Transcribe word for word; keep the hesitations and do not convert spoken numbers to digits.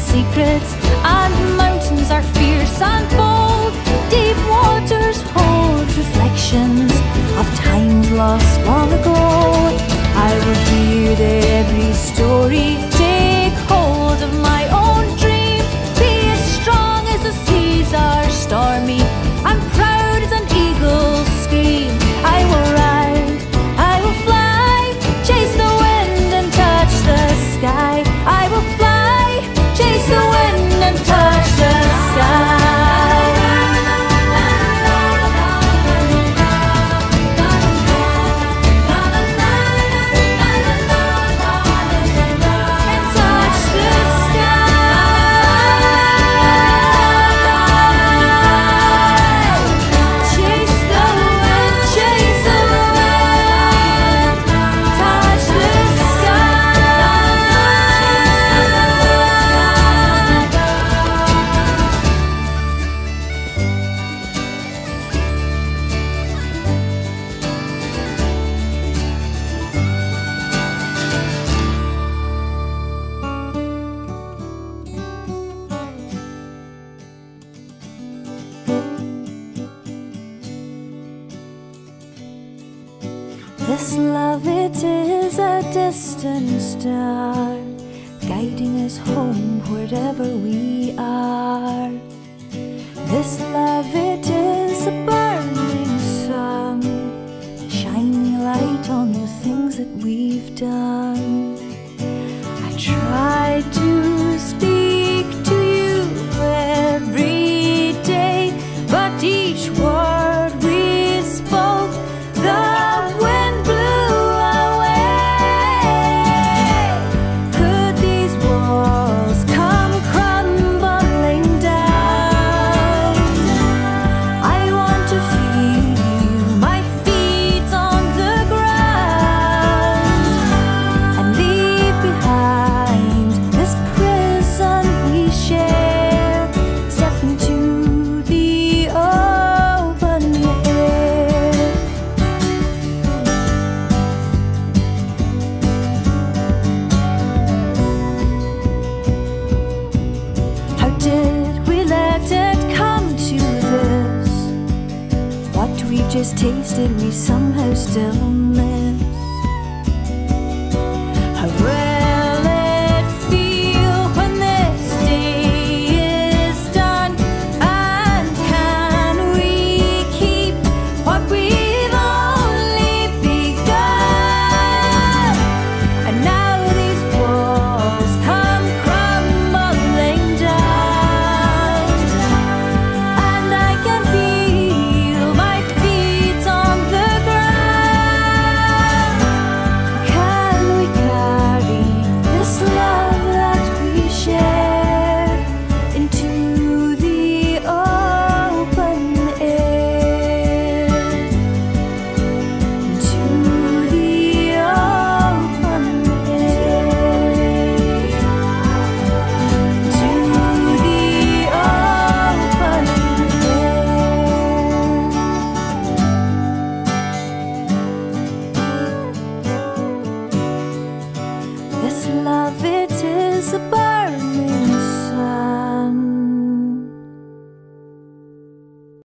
secrets, and mountains are fierce and bold. Deep waters hold reflections of times lost long ago. I will hear every story, take hold of my own dream, be as strong as the seas are stormy, and proud as an eagle's scream. I will ride, I will fly, chase the wind and touch the sky. I will fly, chase the wind and touch the sky. This love, it is a distant star, guiding us home wherever we are. This love, it is a burning sun, shining light on the things that we've done. I try to speak to you every day, but each word we spoke, the wind blew away. Could these walls come crumbling down? I want to feel you, my feet on the ground, and leave behind this prison we share. Step into the open air. How did we let it come to this? What we've just tasted, we somehow still miss.